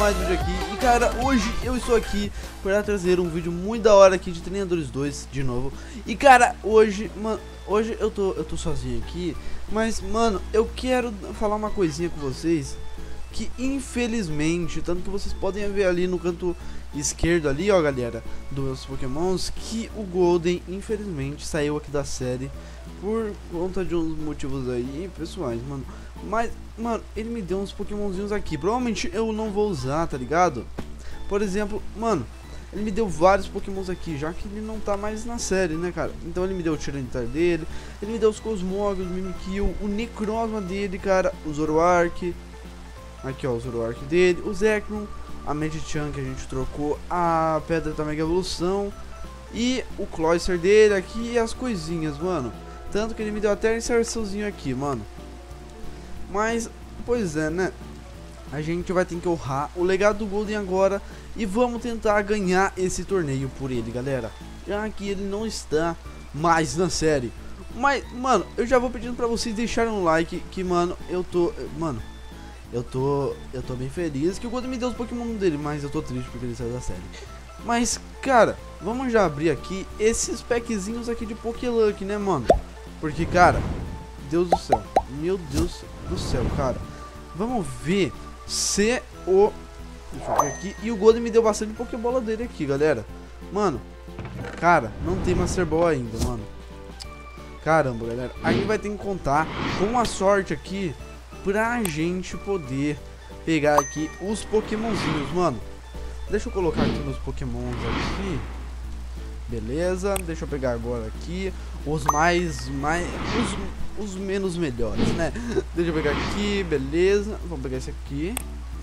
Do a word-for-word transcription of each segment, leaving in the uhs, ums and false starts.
mais um vídeo aqui. E cara, hoje eu estou aqui para trazer um vídeo muito da hora aqui de Treinadores dois de novo. E cara, hoje, mano, hoje eu tô, eu tô sozinho aqui. Mas, mano, eu quero falar uma coisinha com vocês. Que infelizmente, tanto que vocês podem ver ali no canto esquerdo ali, ó galera, dos pokémons, que o Golden infelizmente saiu aqui da série por conta de uns motivos aí pessoais, mano. Mas, mano, ele me deu uns pokémonzinhos aqui, provavelmente eu não vou usar, tá ligado? Por exemplo, mano, ele me deu vários pokémons aqui, já que ele não tá mais na série, né, cara? Então ele me deu o Tyranitar dele, ele me deu os Cosmog, o Mimikyu, o Necrozma dele, cara, o Zoroark. Aqui, ó, o Zoroark dele, o Zekrom, a Medicham que a gente trocou, a Pedra da Mega Evolução e o Cloyster dele aqui e as coisinhas, mano. Tanto que ele me deu até esse arçãozinho aqui, mano. Mas, pois é, né? A gente vai ter que honrar o legado do Golden agora e vamos tentar ganhar esse torneio por ele, galera. Já que ele não está mais na série. Mas, mano, eu já vou pedindo pra vocês deixarem um like, que, mano, eu tô... Mano... Eu tô, eu tô bem feliz que o Golden me deu os Pokémon dele, mas eu tô triste porque ele saiu da série. Mas, cara, vamos já abrir aqui esses packzinhos aqui de Pokéluck, né, mano? Porque, cara, Deus do céu, meu Deus do céu, cara. Vamos ver se o... Deixa eu ver aqui. E o Golden me deu bastante Pokébola dele aqui, galera. Mano, cara, não tem Master Ball ainda, mano. Caramba, galera. A gente vai ter que contar com a sorte aqui pra gente poder pegar aqui os pokémonzinhos, mano. Deixa eu colocar aqui meus pokémons aqui. Beleza, deixa eu pegar agora aqui os mais, mais os, os menos melhores, né? Deixa eu pegar aqui, beleza. Vamos pegar esse aqui.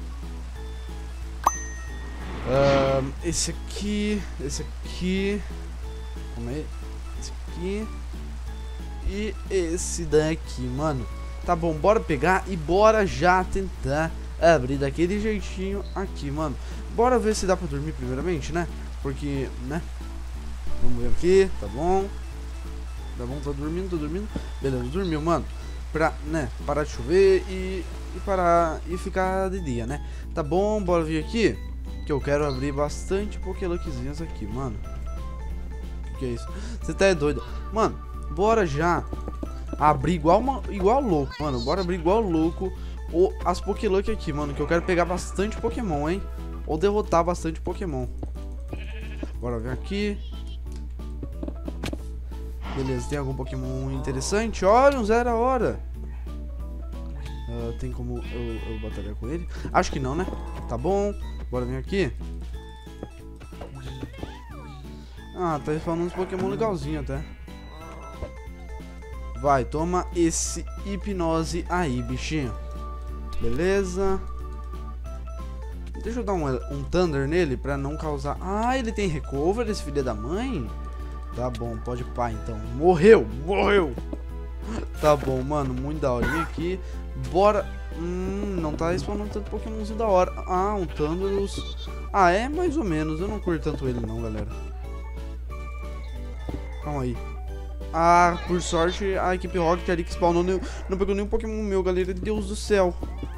uh, Esse aqui, esse aqui. Calma aí. Esse aqui. E esse daqui, mano. Tá bom, bora pegar e bora já tentar abrir daquele jeitinho aqui, mano. Bora ver se dá pra dormir primeiramente, né? Porque, né? Vamos ver aqui, tá bom. Tá bom, tá dormindo, tá dormindo. Beleza, dormiu, mano. Pra, né, parar de chover e, e parar e ficar de dia, né? Tá bom, bora vir aqui. Que eu quero abrir bastante Pokéluckzinhos aqui, mano. O que, que é isso? Você tá doido? Mano, bora já abrir igual, uma, igual louco, mano. Bora abrir igual louco ou as Pokéluck aqui, mano. Que eu quero pegar bastante Pokémon, hein? Ou derrotar bastante Pokémon. Bora ver aqui. Beleza, tem algum Pokémon interessante? Olha, um zero a hora. Uh, tem como eu, eu batalhar com ele? Acho que não, né? Tá bom. Bora vir aqui. Ah, tá falando uns Pokémon legalzinho até. Vai, toma esse hipnose aí, bichinho. Beleza. Deixa eu dar um, um Thunder nele pra não causar... Ah, ele tem recover, esse filho da mãe? Tá bom, pode pá então. Morreu, morreu. Tá bom, mano, muito da horinha aqui. Bora... Hum, não tá spawnando tanto Pokémonzinho da hora. Ah, um Thunderous. Ah, é mais ou menos. Eu não curto tanto ele não, galera. Calma aí. Ah, por sorte, a equipe Rocket ali que spawnou não, não pegou nenhum Pokémon meu, galera. Deus do céu.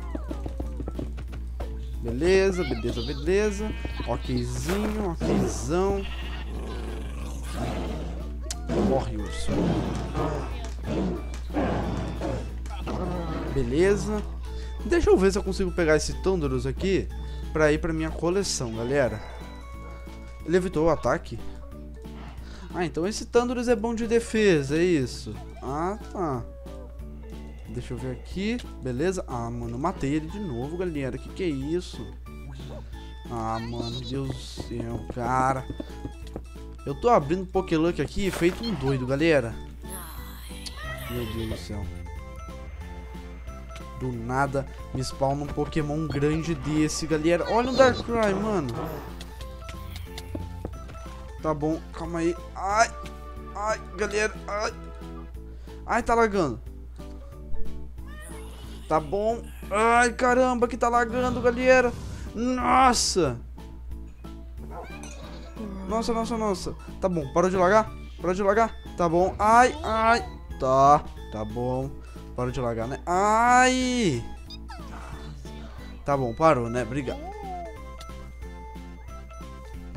Beleza, beleza, beleza. Okzinho, okzão. Morre, urso. Beleza. Deixa eu ver se eu consigo pegar esse Thunderous aqui pra ir pra minha coleção, galera. Ele evitou o ataque? Ah, então esse Thunderous é bom de defesa, é isso? Ah, tá. Deixa eu ver aqui. Beleza? Ah, mano, eu matei ele de novo, galera. Que que é isso? Ah, mano, Deus do céu, cara. Eu tô abrindo Pokéluck aqui feito um doido, galera. Meu Deus do céu. Do nada me spawna um Pokémon grande desse, galera. Olha o Darkrai, mano. Tá bom, calma aí. Ai, ai, galera. Ai, ai, tá lagando. Tá bom. Ai, caramba, que tá lagando, galera. Nossa. Nossa, nossa, nossa. Tá bom, parou de lagar? Parou de lagar? Tá bom. Ai, ai. Tá, tá bom. Parou de lagar, né? Ai. Tá bom, parou, né? Obrigado.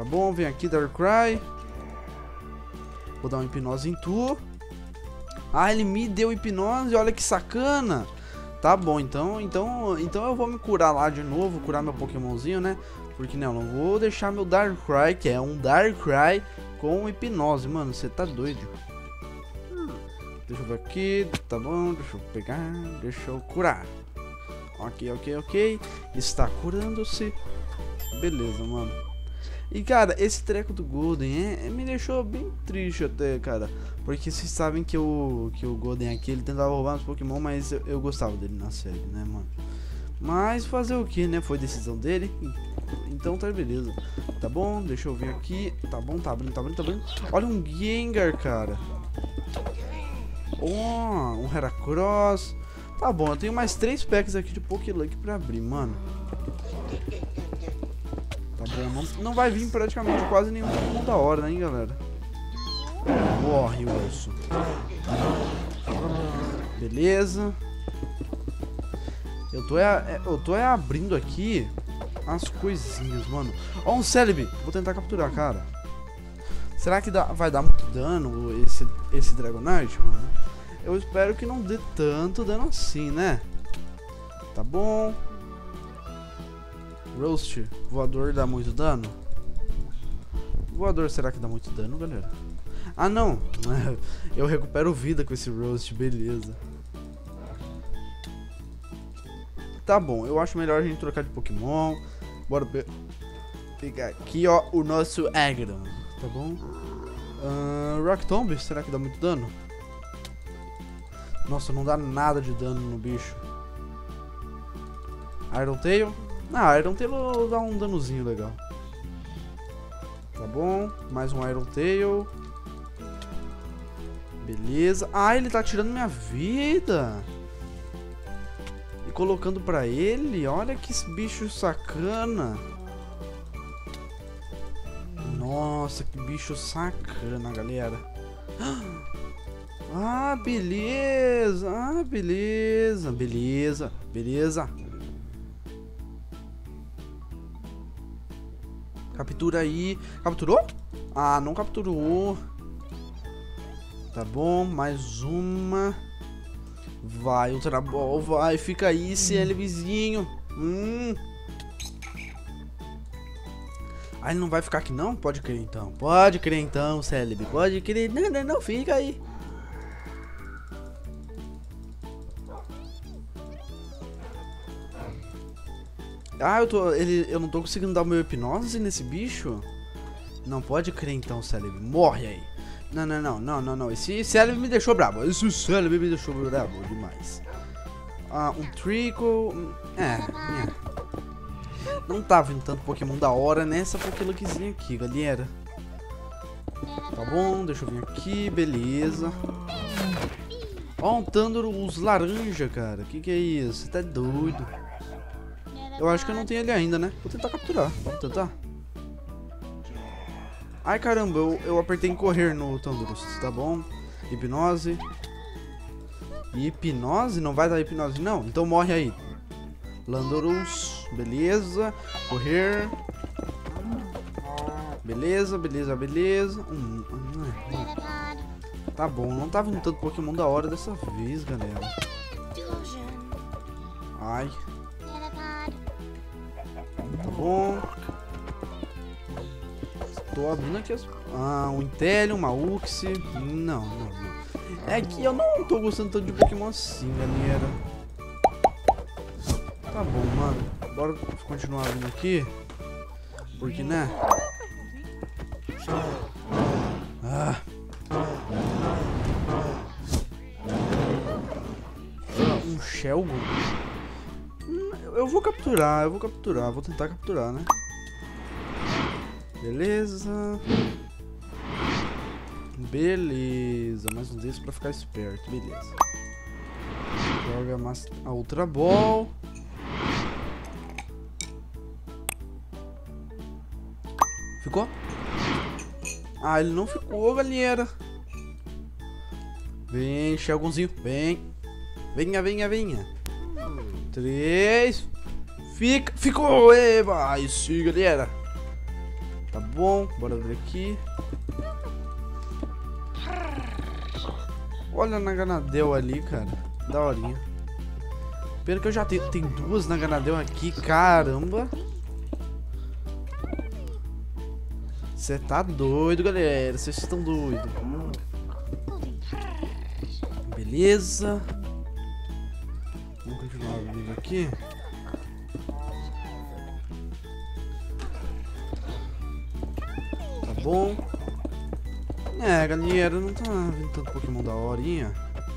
Tá bom, vem aqui, Darkrai. Vou dar uma hipnose em tu. Ah, ele me deu hipnose, olha que sacana. Tá bom, então, então, então eu vou me curar lá de novo, curar meu Pokémonzinho, né? Porque não, não vou deixar meu Darkrai, que é um Darkrai com hipnose, mano, você tá doido. Deixa eu ver aqui, tá bom, deixa eu pegar, deixa eu curar. Ok, ok, ok, está curando-se. Beleza, mano. E cara, esse treco do Golden é, é, me deixou bem triste até, cara. Porque vocês sabem que o, que o Golden aqui, ele tentava roubar uns Pokémon, mas eu, eu gostava dele na série, né, mano? Mas fazer o que, né? Foi decisão dele. Então tá beleza. Tá bom, deixa eu ver aqui. Tá bom, tá abrindo, tá abrindo, tá abrindo. Olha um Gengar, cara. Oh, um Heracross. Tá bom, eu tenho mais três packs aqui de Pokéluck pra abrir, mano. Tá bom, não, não vai vir praticamente quase nenhum Pokémon da hora, hein, galera. Morre o urso. Beleza. Eu tô, é, eu tô é abrindo aqui as coisinhas, mano. Ó, um Celebi. Vou tentar capturar, cara. Será que dá, vai dar muito dano esse, esse Dragonite, mano? Eu espero que não dê tanto dano assim, né? Tá bom. Roast, voador dá muito dano? Voador, será que dá muito dano, galera? Ah, não. Eu recupero vida com esse Roast, beleza. Tá bom, eu acho melhor a gente trocar de Pokémon. Bora pe pegar aqui, ó, o nosso Aggron, tá bom? Uh, Rock Tomb, será que dá muito dano? Nossa, não dá nada de dano no bicho. Iron Tail? Ah, Iron Tail dá um danozinho legal. Tá bom, mais um Iron Tail. Beleza. Ah, ele tá tirando minha vida. E colocando pra ele. Olha que bicho sacana. Nossa, que bicho sacana, galera. Ah, beleza. Ah, beleza. Beleza. Beleza. Captura aí. Capturou? Ah, não capturou. Tá bom, mais uma. Vai, Ultra Ball, vai. Fica aí, C L vizinho. Hum. Ah, ele não vai ficar aqui não? Pode crer então. Pode crer então, Celebi. Pode crer. Não, não, não. Fica aí. Ah, eu tô. Ele, eu não tô conseguindo dar o meu hipnose nesse bicho? Não pode crer então, Celebi. Morre aí. Não, não, não, não, não, não. Esse Celebi me deixou bravo. Esse Celebi me deixou bravo demais. Ah, um Trickle. É, é. Não tá vindo tanto Pokémon da hora nessa Pokéluckzinha aqui, galera. Tá bom, deixa eu vir aqui, beleza. Ó, um Thundurus laranja, cara. Que que é isso? Você tá doido? Eu acho que eu não tenho ele ainda, né? Vou tentar capturar. Vamos tentar. Ai, caramba, eu, eu apertei em correr no Thundurus, tá bom? Hipnose. Hipnose? Não vai dar hipnose, não? Então morre aí. Landorus, beleza. Correr. Beleza, beleza, beleza. Hum, hum, hum. Tá bom, não tá vindo tanto Pokémon da hora dessa vez, galera. Ai. Tá bom. Tô abrindo aqui as... Ah, um Inteleon, uma Uxie. Não, não, não. É que eu não tô gostando tanto de Pokémon assim, galera. Tá bom, mano. Bora continuar abrindo aqui. Porque, né? Ah. Um Shelgon? Eu vou capturar, eu vou capturar. Vou tentar capturar, né? Beleza. Beleza. Mais um desses pra ficar esperto. Beleza. Joga a Ultra Ball. Ficou? Ah, ele não ficou, galera. Vem, Shelgonzinho. Vem. Venha, venha, venha. Três. Fica. Ficou. Eba. Isso, galera. Tá bom, bora ver aqui. Olha na Ganadel ali, cara. Daorinha. Pena que eu já tenho. Tem duas na Ganadel aqui, caramba. Você tá doido, galera. Vocês estão doidos. Beleza. Vamos continuar vindo aqui. Tá bom. É, galera, não tá vindo tanto Pokémon da horinha.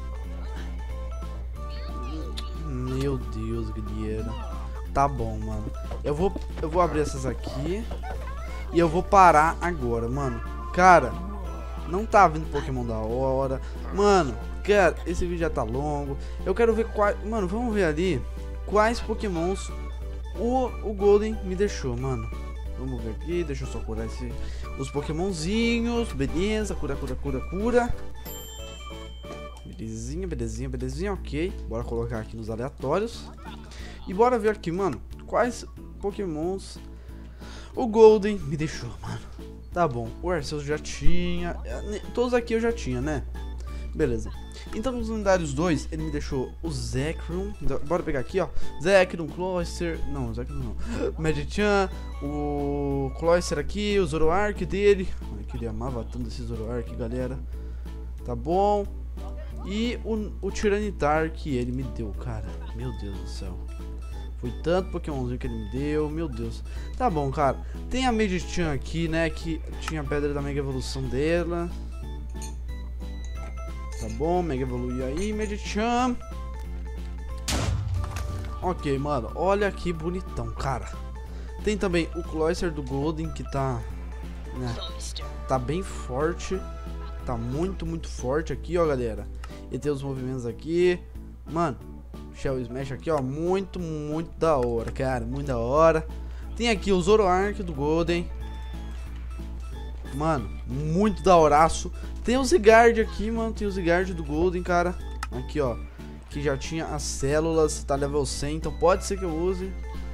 Meu Deus, galera. Tá bom, mano. Eu vou, eu vou abrir essas aqui. E eu vou parar agora, mano. Cara, não tá vindo Pokémon da hora. Mano, cara, esse vídeo já tá longo. Eu quero ver quais... Mano, vamos ver ali quais Pokémons o, o Golden me deixou, mano. Vamos ver aqui, deixa eu só curar esse, os Pokémonzinhos. Beleza, cura, cura, cura, cura. Belezinha, belezinha, belezinha, ok. Bora colocar aqui nos aleatórios. E bora ver aqui, mano, quais Pokémons o Golden me deixou, mano. Tá bom, o Arceus já tinha. Todos aqui eu já tinha, né? Beleza. Então nos lendários dois, ele me deixou o Zekrom. Bora pegar aqui, ó. Zekrom, Cloyster. Não, Zekrom não. Medicham, o Cloyster aqui, o Zoroark dele. Ai, que ele amava tanto esse Zoroark, galera. Tá bom. E o, o Tyranitar que ele me deu, cara. Meu Deus do céu. Foi tanto Pokémonzinho que ele me deu, meu Deus. Tá bom, cara. Tem a Medicham aqui, né, que tinha a pedra da Mega Evolução dela. Tá bom, Mega Evolui aí, Medicham. Ok, mano, olha que bonitão, cara. Tem também o Cloyster do Golden, que tá, né, tá bem forte. Tá muito, muito forte aqui, ó, galera. E tem os movimentos aqui. Mano, Shell Smash aqui, ó, muito, muito da hora, cara, muito da hora. Tem aqui o Zoroark do Golden. Mano, muito da horaço. Tem o Zygarde aqui, mano, tem o Zygarde do Golden, cara. Aqui, ó, que já tinha as células, tá level cem, então pode ser que eu use.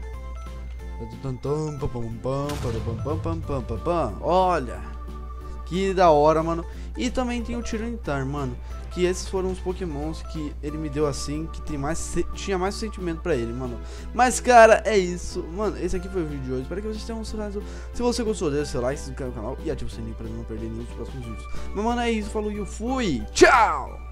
Olha, que da hora, mano. E também tem o Tyranitar, mano, que esses foram os Pokémons que ele me deu assim, que tem mais, tinha mais sentimento pra ele, mano. Mas, cara, é isso, mano. Esse aqui foi o vídeo de hoje. Espero que vocês tenham gostado. Se você gostou, deixa seu like, se inscreve no canal e ativa o sininho pra não perder nenhum dos próximos vídeos. Mas, mano, é isso. Falou e eu fui. Tchau!